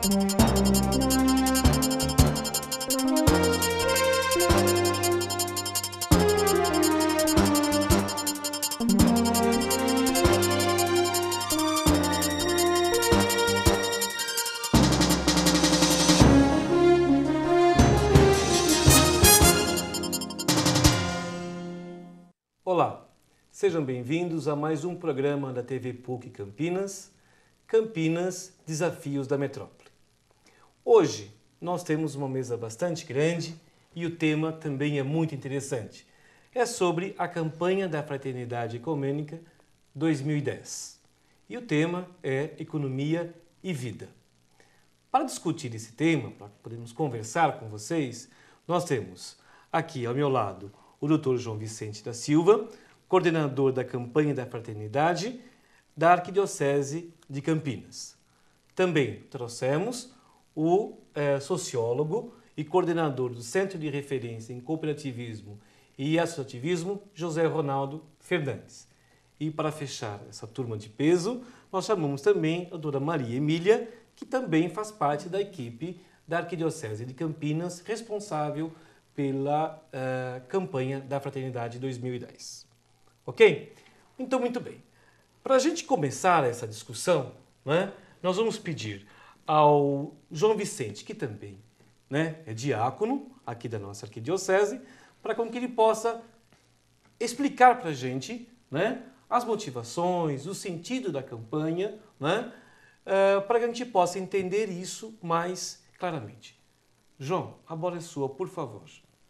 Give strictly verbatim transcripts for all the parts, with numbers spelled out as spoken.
Olá, sejam bem-vindos a mais um programa da T V P U C Campinas, Campinas Desafios da Metrópole. Hoje nós temos uma mesa bastante grande e o tema também é muito interessante. É sobre a campanha da Fraternidade Ecumênica dois mil e dez. E o tema é Economia e Vida. Para discutir esse tema, para podermos conversar com vocês, nós temos aqui ao meu lado o doutor João Vicente da Silva, coordenador da campanha da Fraternidade da Arquidiocese de Campinas. Também trouxemos o eh, sociólogo e coordenador do Centro de Referência em Cooperativismo e Associativismo, José Ronaldo Fernandes. E para fechar essa turma de peso, nós chamamos também a doutora Maria Emília, que também faz parte da equipe da Arquidiocese de Campinas, responsável pela uh, campanha da Fraternidade dois mil e dez. Ok? Então, muito bem. Para a gente começar essa discussão, né, nós vamos pedir ao João Vicente, que também, né, é diácono aqui da nossa arquidiocese, para que ele possa explicar para a gente, né, as motivações, o sentido da campanha, né, uh, para que a gente possa entender isso mais claramente. João, a bola é sua, por favor.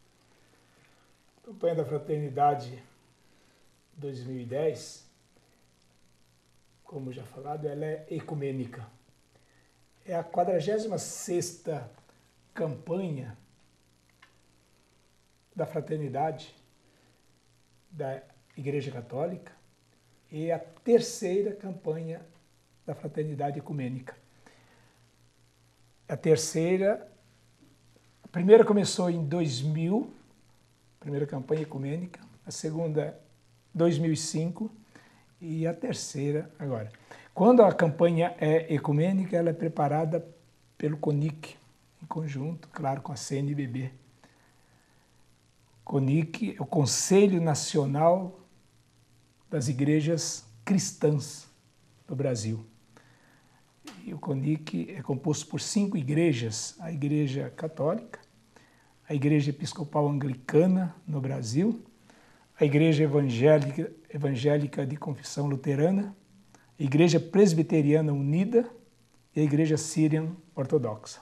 A campanha da Fraternidade dois mil e dez, como já falado, ela é ecumênica. É a quadragésima sexta campanha da Fraternidade da Igreja Católica e a terceira campanha da Fraternidade Ecumênica. A terceira, a primeira começou em dois mil, primeira campanha ecumênica, a segunda dois mil e cinco e a terceira agora. Quando a campanha é ecumênica, ela é preparada pelo CONIC, em conjunto, claro, com a C N B B. CONIC é o Conselho Nacional das Igrejas Cristãs do Brasil. E o CONIC é composto por cinco igrejas: a Igreja Católica, a Igreja Episcopal Anglicana no Brasil, a Igreja Evangélica, Evangélica de Confissão Luterana, a Igreja Presbiteriana Unida e a Igreja Síria Ortodoxa.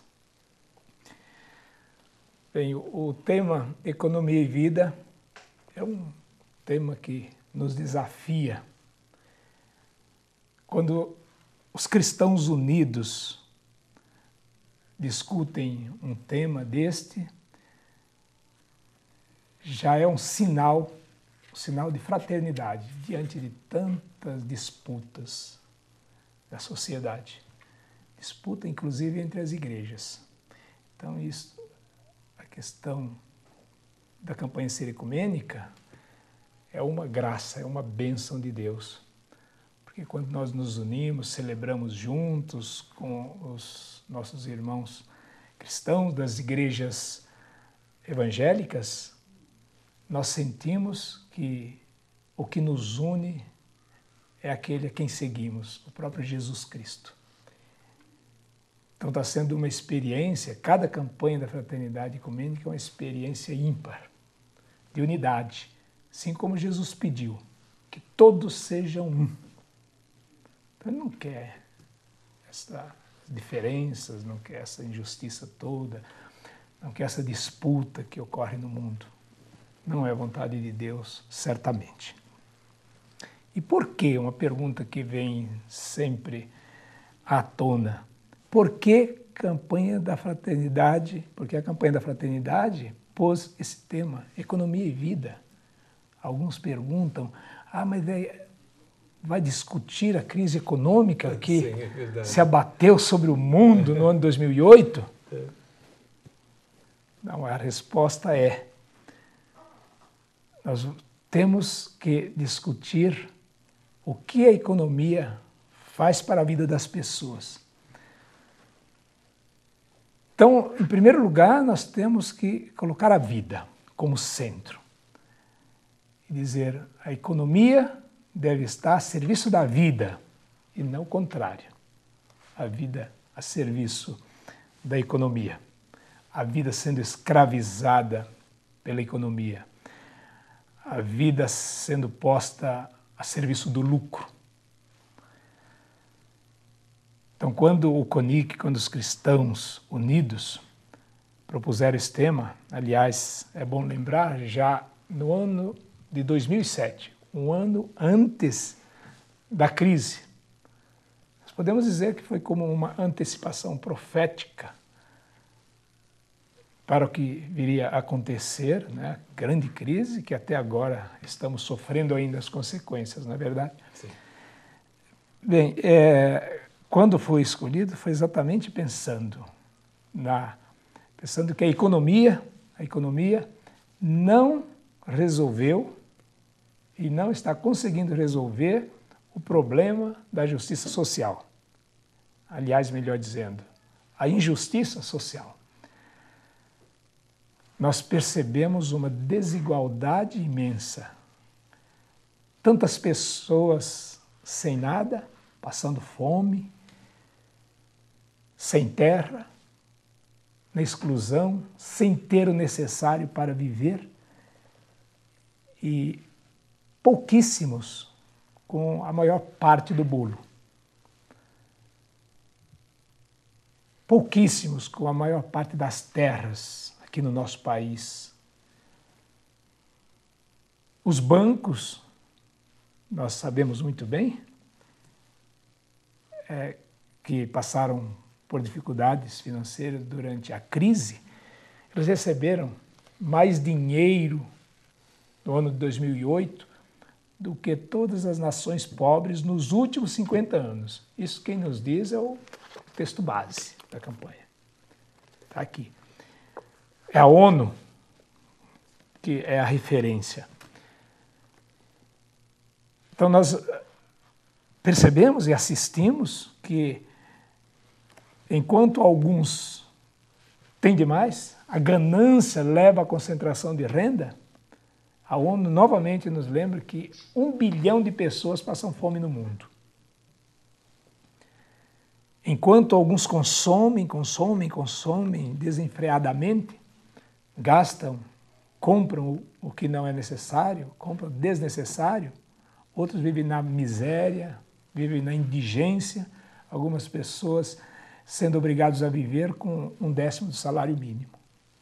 Bem, o tema Economia e Vida é um tema que nos desafia. Quando os cristãos unidos discutem um tema deste, já é um sinal, um sinal de fraternidade diante de tantas disputas da sociedade. Disputa, inclusive, entre as igrejas. Então, isso, a questão da campanha ser ecumênica é uma graça, é uma bênção de Deus. Porque quando nós nos unimos, celebramos juntos com os nossos irmãos cristãos das igrejas evangélicas, nós sentimos que o que nos une é aquele a quem seguimos, o próprio Jesus Cristo. Então está sendo uma experiência, cada campanha da Fraternidade Ecumênica é uma experiência ímpar, de unidade, assim como Jesus pediu, que todos sejam um. Então ele não quer essas diferenças, não quer essa injustiça toda, não quer essa disputa que ocorre no mundo. Não é a vontade de Deus, certamente. E por que? Uma pergunta que vem sempre à tona. Por que campanha da fraternidade? Porque a campanha da fraternidade pôs esse tema, economia e vida. Alguns perguntam, ah, mas é, vai discutir a crise econômica que Sim, é se abateu sobre o mundo no ano dois mil e oito? É. Não, a resposta é, nós temos que discutir o que a economia faz para a vida das pessoas. Então, em primeiro lugar, nós temos que colocar a vida como centro. E dizer, a economia deve estar a serviço da vida, e não o contrário. A vida a serviço da economia. A vida sendo escravizada pela economia. A vida sendo posta a serviço do lucro. Então, quando o CONIC, quando os cristãos unidos propuseram esse tema, aliás, é bom lembrar, já no ano de dois mil e sete, um ano antes da crise, nós podemos dizer que foi como uma antecipação profética para o que viria a acontecer, né? Grande crise que até agora estamos sofrendo ainda as consequências, não é verdade? Sim. Bem, é, quando foi escolhido foi exatamente pensando na pensando que a economia, a economia não resolveu e não está conseguindo resolver o problema da justiça social. Aliás, melhor dizendo, a injustiça social. Nós percebemos uma desigualdade imensa. Tantas pessoas sem nada, passando fome, sem terra, na exclusão, sem ter o necessário para viver, e pouquíssimos com a maior parte do bolo. Pouquíssimos com a maior parte das terras aqui no nosso país. Os bancos, nós sabemos muito bem, é, que passaram por dificuldades financeiras durante a crise, eles receberam mais dinheiro no ano de dois mil e oito do que todas as nações pobres nos últimos cinquenta anos. Isso quem nos diz é o texto base da campanha. Está aqui. É a ONU que é a referência. Então nós percebemos e assistimos que enquanto alguns têm demais, a ganância leva à concentração de renda, a ONU novamente nos lembra que um bilhão de pessoas passam fome no mundo. Enquanto alguns consomem, consomem, consomem desenfreadamente, gastam, compram o que não é necessário, compram desnecessário, outros vivem na miséria, vivem na indigência, algumas pessoas sendo obrigados a viver com um décimo do salário mínimo.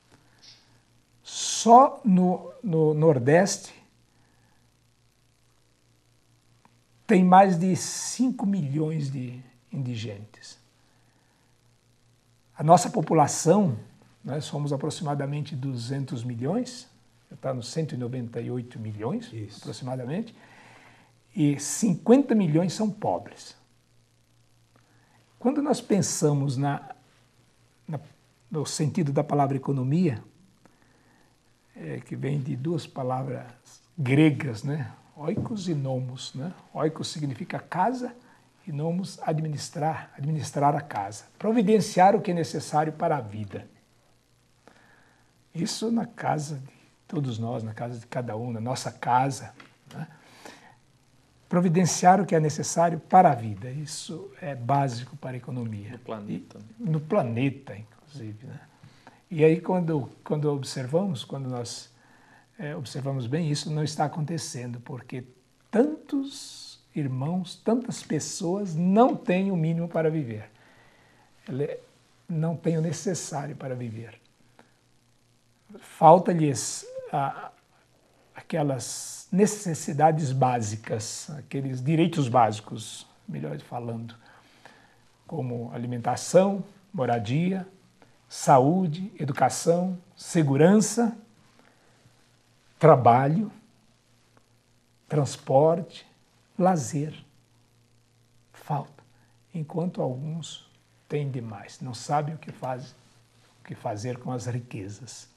Só no, no Nordeste tem mais de cinco milhões de indigentes. A nossa população, nós somos aproximadamente duzentos milhões, está nos cento e noventa e oito milhões, Isso. aproximadamente, e cinquenta milhões são pobres. Quando nós pensamos na, na, no sentido da palavra economia, é, que vem de duas palavras gregas, né? Oikos e nomos. Né? Oikos significa casa e nomos administrar, administrar a casa. Providenciar o que é necessário para a vida. Isso na casa de todos nós, na casa de cada um, na nossa casa. Né? Providenciar o que é necessário para a vida. Isso é básico para a economia. No planeta. E, no planeta, inclusive. Né? E aí, quando, quando observamos, quando nós é, observamos bem, isso não está acontecendo, porque tantos irmãos, tantas pessoas não têm o mínimo para viver. Não têm o necessário para viver. Falta-lhes a, aquelas necessidades básicas, aqueles direitos básicos, melhor falando, como alimentação, moradia, saúde, educação, segurança, trabalho, transporte, lazer. Falta. Enquanto alguns têm demais, não sabem o que, faz, o que fazer com as riquezas.